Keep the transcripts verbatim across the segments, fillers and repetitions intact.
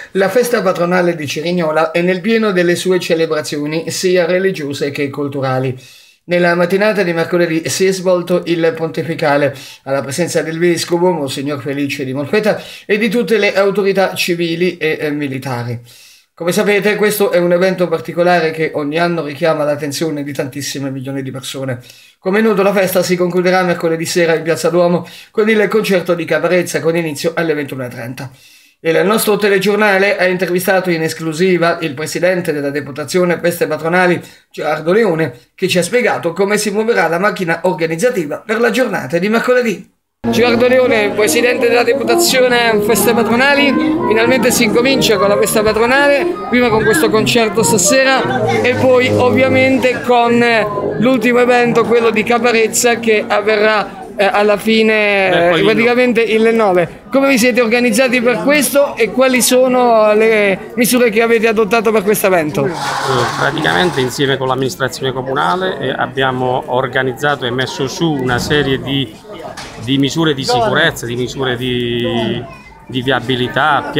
La festa patronale di Cerignola è nel pieno delle sue celebrazioni sia religiose che culturali. Nella mattinata di mercoledì si è svolto il pontificale alla presenza del vescovo Monsignor Felice di Molfetta e di tutte le autorità civili e eh, militari. Come sapete, questo è un evento particolare che ogni anno richiama l'attenzione di tantissime milioni di persone. Come noto, la festa si concluderà mercoledì sera in Piazza Duomo con il concerto di Caparezza con inizio alle ventuno e trenta. Il nostro telegiornale ha intervistato in esclusiva il presidente della Deputazione Feste Patronali, Gerardo Leone, che ci ha spiegato come si muoverà la macchina organizzativa per la giornata di mercoledì. Gerardo Leone, presidente della Deputazione Feste Patronali, finalmente si incomincia con la festa patronale, prima con questo concerto stasera e poi ovviamente con l'ultimo evento, quello di Caparezza, che avverrà eh, alla fine eh, praticamente il nove. Come vi siete organizzati per questo e quali sono le misure che avete adottato per questo evento? Eh, praticamente insieme con l'amministrazione comunale eh, abbiamo organizzato e messo su una serie di, di misure di sicurezza, di misure di, di viabilità,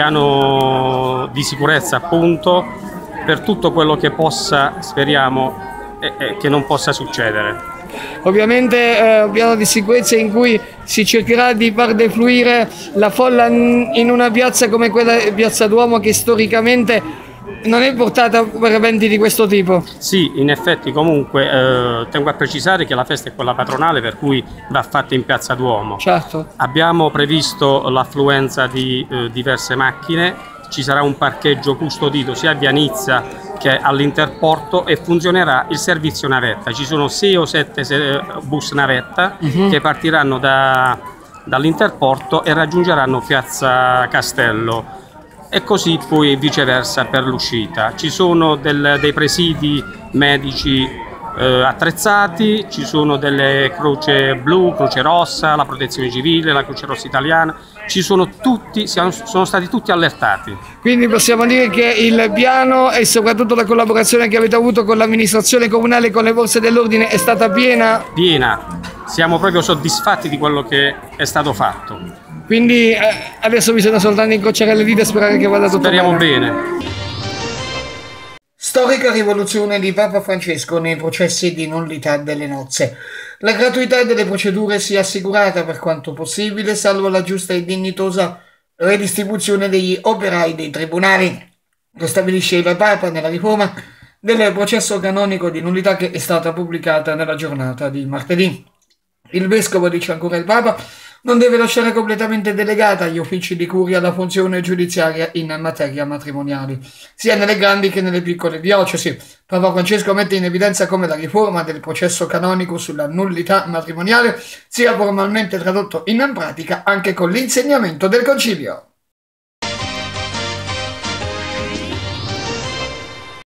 piano di sicurezza appunto, per tutto quello che possa, speriamo, e, e che non possa succedere. Ovviamente eh, un piano di sicurezza in cui si cercherà di far defluire la folla in una piazza come quella di Piazza Duomo, che storicamente non è portata per eventi di questo tipo. Sì, in effetti comunque eh, tengo a precisare che la festa è quella patronale, per cui va fatta in Piazza Duomo. Certo. Abbiamo previsto l'affluenza di eh, diverse macchine, ci sarà un parcheggio custodito sia a Via Nizza che all'Interporto e funzionerà il servizio navetta. Ci sono sei o sette bus navetta uh-huh. che partiranno da, dall'Interporto e raggiungeranno Piazza Castello e così poi viceversa per l'uscita. Ci sono del, dei presidi medici eh, attrezzati, ci sono delle Croce Blu, Croce Rossa, la Protezione Civile, la Croce Rossa Italiana. Ci sono tutti, siamo, sono stati tutti allertati. Quindi possiamo dire che il piano e soprattutto la collaborazione che avete avuto con l'amministrazione comunale e con le forze dell'ordine è stata piena? Piena, siamo proprio soddisfatti di quello che è stato fatto. Quindi eh, adesso bisogna soltanto incrociare le dita e sperare che vada tutto Speriamo bene. bene. Storica rivoluzione di Papa Francesco nei processi di nullità delle nozze. La gratuità delle procedure sia assicurata per quanto possibile, salvo la giusta e dignitosa redistribuzione degli operai dei tribunali. Lo stabilisce il Papa nella riforma del processo canonico di nullità che è stata pubblicata nella giornata di martedì. Il vescovo, dice ancora il Papa, non deve lasciare completamente delegata agli uffici di curia la funzione giudiziaria in materia matrimoniale, sia nelle grandi che nelle piccole diocesi. Papa Francesco mette in evidenza come la riforma del processo canonico sulla nullità matrimoniale sia formalmente tradotto in pratica anche con l'insegnamento del Concilio.